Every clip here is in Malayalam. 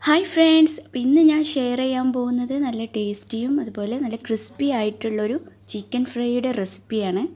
ഹായ് ഫ്രണ്ട്സ്, ഇന്ന് ഞാൻ ഷെയർ ചെയ്യാൻ പോകുന്നത് നല്ല ടേസ്റ്റിയും അതുപോലെ നല്ല ക്രിസ്പി ആയിട്ടുള്ളൊരു ചിക്കൻ ഫ്രൈയുടെ റെസിപ്പിയാണ്.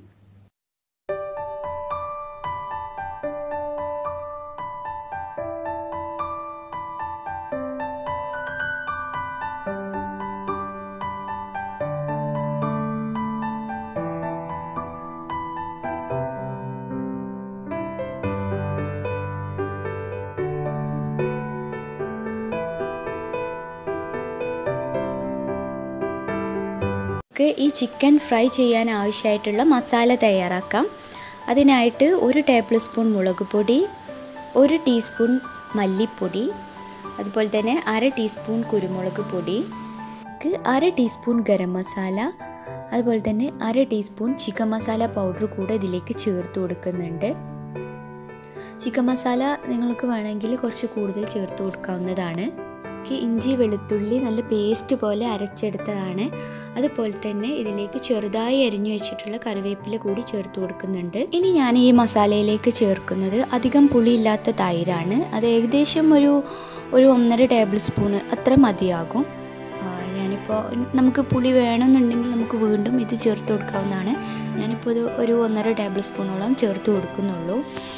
ഈ ചിക്കൻ ഫ്രൈ ചെയ്യാൻ ആവശ്യമായിട്ടുള്ള മസാല തയ്യാറാക്കാം. അതിനായിട്ട് 1 ടേബിൾ സ്പൂൺ മുളക് പൊടി, 1 ടീസ്പൂൺ മല്ലിപ്പൊടി, അതുപോലെ തന്നെ 1/2 ടീസ്പൂൺ കുരുമുളക് പൊടി, 1/2 ടീസ്പൂൺ ഗരം മസാല, അതുപോലെ തന്നെ 1/2 ടീസ്പൂൺ ചിക്കൻ മസാല പൗഡർ കൂടെ ഇതിലേക്ക് ചേർത്ത് കൊടുക്കുന്നുണ്ട്. ചിക്കൻ മസാല നിങ്ങൾക്ക് വേണമെങ്കിൽ കുറച്ച് കൂടുതൽ ചേർത്ത് കൊടുക്കാവുന്നതാണ്. ഇഞ്ചി വെളുത്തുള്ളി നല്ല പേസ്റ്റ് പോലെ അരച്ചെടുത്തതാണ്. അതുപോലെ തന്നെ ഇതിലേക്ക് ചെറുതായി അരിഞ്ഞു വെച്ചിട്ടുള്ള കറിവേപ്പില കൂടി ചേർത്ത് കൊടുക്കുന്നുണ്ട്. ഇനി ഞാൻ ഈ മസാലയിലേക്ക് ചേർക്കുന്നത് അധികം പുളിയില്ലാത്ത തൈരാണ്. അത് ഏകദേശം ഒരു 1.5 ടേബിൾ സ്പൂണ് അത്ര മതിയാകും. ഞാനിപ്പോൾ നമുക്ക് പുളി വേണമെന്നുണ്ടെങ്കിൽ നമുക്ക് വീണ്ടും ഇത് ചേർത്ത് കൊടുക്കാവുന്നതാണ്. ഞാനിപ്പോൾ ഇത് ഒരു 1.5 ടേബിൾ സ്പൂണോളം ചേർത്ത് കൊടുക്കുന്നുള്ളൂ.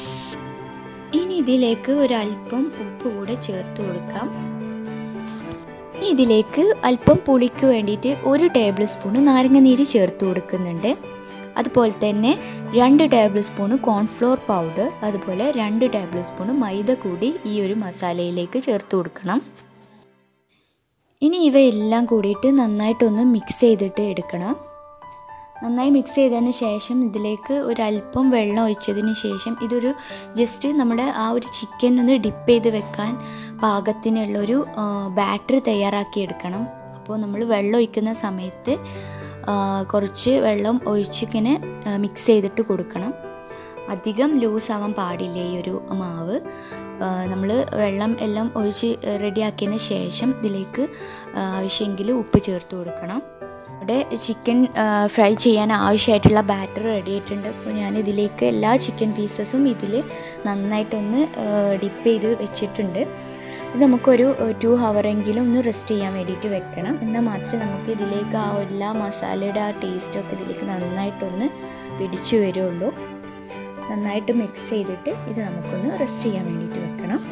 ഇനി ഇതിലേക്ക് ഒരല്പം ഉപ്പ് കൂടെ ചേർത്ത് കൊടുക്കാം. ഇതിലേക്ക് അല്പം പുളിക്ക് വേണ്ടിയിട്ട് 1 ടേബിൾ സ്പൂൺ നാരങ്ങനീര് ചേർത്ത് കൊടുക്കുന്നുണ്ട്. അതുപോലെ തന്നെ 2 ടേബിൾ സ്പൂൺ കോൺഫ്ലോർ പൗഡർ, അതുപോലെ 2 ടേബിൾ സ്പൂൺ മൈദ കൂടി ഈ ഒരു മസാലയിലേക്ക് ചേർത്ത് കൊടുക്കണം. ഇനി ഇവയെല്ലാം കൂടിയിട്ട് നന്നായിട്ടൊന്ന് മിക്സ് ചെയ്തിട്ട് എടുക്കണം. നന്നായി മിക്സ് ചെയ്തതിന് ശേഷം ഇതിലേക്ക് ഒരല്പം വെള്ളം ഒഴിച്ചതിന് ശേഷം ഇതൊരു ജസ്റ്റ് നമ്മുടെ ആ ഒരു ചിക്കൻ ഒന്ന് ഡിപ്പ് ചെയ്ത് വെക്കാൻ പാകത്തിനുള്ളൊരു ബാറ്റർ തയ്യാറാക്കി എടുക്കണം. അപ്പോൾ നമ്മൾ വെള്ളം ഒഴിക്കുന്ന സമയത്ത് കുറച്ച് വെള്ളം ഒഴിച്ചിങ്ങനെ മിക്സ് ചെയ്തിട്ട് കൊടുക്കണം. അധികം ലൂസ് ആവാൻ പാടില്ല ഈ ഒരു മാവ്. നമ്മൾ വെള്ളം എല്ലാം ഒഴിച്ച് റെഡിയാക്കിയതിന് ശേഷം ഇതിലേക്ക് ആവശ്യമെങ്കിൽ ഉപ്പ് ചേർത്ത് കൊടുക്കണം. ഇവിടെ ചിക്കൻ ഫ്രൈ ചെയ്യാൻ ആവശ്യമായിട്ടുള്ള ബാറ്റർ റെഡി ആയിട്ടുണ്ട്. അപ്പോൾ ഞാനിതിലേക്ക് എല്ലാ ചിക്കൻ പീസസും ഇതിൽ നന്നായിട്ടൊന്ന് ഡിപ്പ് ചെയ്ത് വെച്ചിട്ടുണ്ട്. ഇത് നമുക്കൊരു 2 ഹവറെങ്കിലും ഒന്ന് റെസ്റ്റ് ചെയ്യാൻ വേണ്ടിയിട്ട് വെക്കണം. എന്നാൽ മാത്രമേ നമുക്ക് ഇതിലേക്ക് ആ എല്ലാ മസാലയുടെ ആ ടേസ്റ്റൊക്കെ ഇതിലേക്ക് നന്നായിട്ടൊന്ന് പിടിച്ചു വരുള്ളൂ. നന്നായിട്ട് മിക്സ് ചെയ്തിട്ട് ഇത് നമുക്കൊന്ന് റെസ്റ്റ് ചെയ്യാൻ വേണ്ടിയിട്ട് വെക്കണം.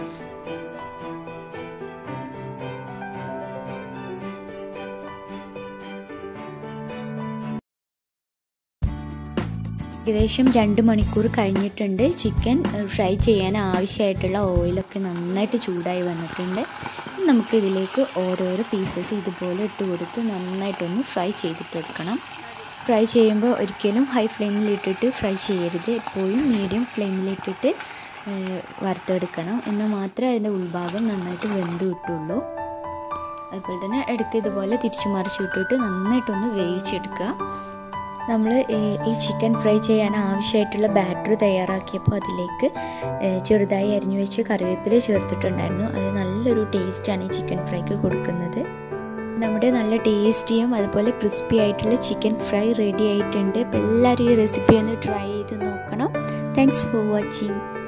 ഏകദേശം 2 മണിക്കൂർ കഴിഞ്ഞിട്ടുണ്ട്. ചിക്കൻ ഫ്രൈ ചെയ്യാൻ ആവശ്യമായിട്ടുള്ള ഓയിലൊക്കെ നന്നായിട്ട് ചൂടായി വന്നിട്ടുണ്ട്. നമുക്ക് ഇതിലേക്ക് ഓരോരോ പീസസ് ഇതുപോലെ ഇട്ട് കൊടുത്ത് നന്നായിട്ടൊന്ന് ഫ്രൈ ചെയ്തിട്ടെടുക്കണം. ഫ്രൈ ചെയ്യുമ്പോൾ ഒരിക്കലും ഹൈ ഫ്ലെയിമിലിട്ടിട്ട് ഫ്രൈ ചെയ്യരുത്. എപ്പോഴും മീഡിയം ഫ്ലെയിമിലിട്ടിട്ട് വറുത്തെടുക്കണം. എന്നാൽ മാത്രമേ അതിൻ്റെ ഉൾഭാഗം നന്നായിട്ട് വെന്ത് കിട്ടുള്ളൂ. അതുപോലെ തന്നെ ഇടയ്ക്ക് ഇതുപോലെ തിരിച്ചു മറിച്ച് ഇട്ടിട്ട് നന്നായിട്ടൊന്ന് വേവിച്ചെടുക്കുക. നമ്മൾ ഈ ചിക്കൻ ഫ്രൈ ചെയ്യാൻ ആവശ്യമായിട്ടുള്ള ബാറ്റർ തയ്യാറാക്കിയപ്പോൾ അതിലേക്ക് ചെറുതായി അരിഞ്ഞു വെച്ച് കറിവേപ്പില ചേർത്തിട്ടുണ്ടായിരുന്നു. അത് നല്ലൊരു ടേസ്റ്റാണ് ഈ ചിക്കൻ ഫ്രൈക്ക് കൊടുക്കുന്നത്. നമ്മുടെ നല്ല ടേസ്റ്റിയും അതുപോലെ ക്രിസ്പി ആയിട്ടുള്ള ചിക്കൻ ഫ്രൈ റെഡി ആയിട്ടുണ്ട്. അപ്പോൾ എല്ലാവരും ഈ റെസിപ്പി ഒന്ന് ട്രൈ ചെയ്ത് നോക്കണം. Thanks for watching.